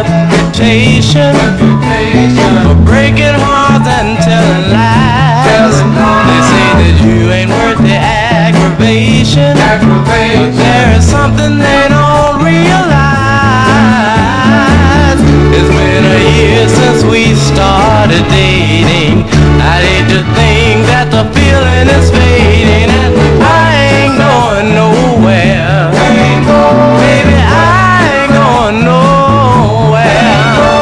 reputation for breaking hearts and telling lies. They say that you ain't worth the aggravation, but there is something they don't realize. It's been a year since we started dating. I'd hate to think that the feeling is fading, and I ain't going nowhere. Baby, I ain't going nowhere.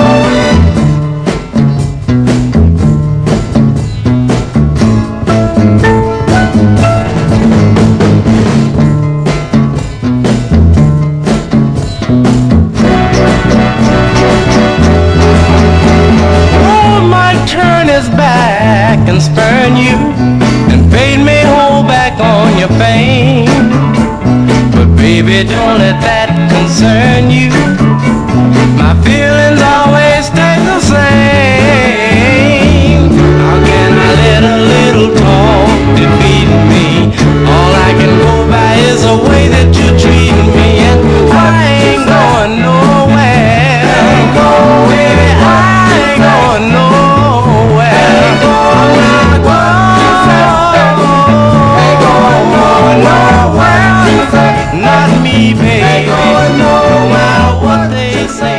Back and spurn you and paid me whole back on your fame. But baby, don't let that concern you. My feelings always stay the same. How can I let a little talk defeat me? All I can go by is the way that you're treating me, and I ain't going nowhere. Baby, I ain't going nowhere. Not me, baby, no matter what they say.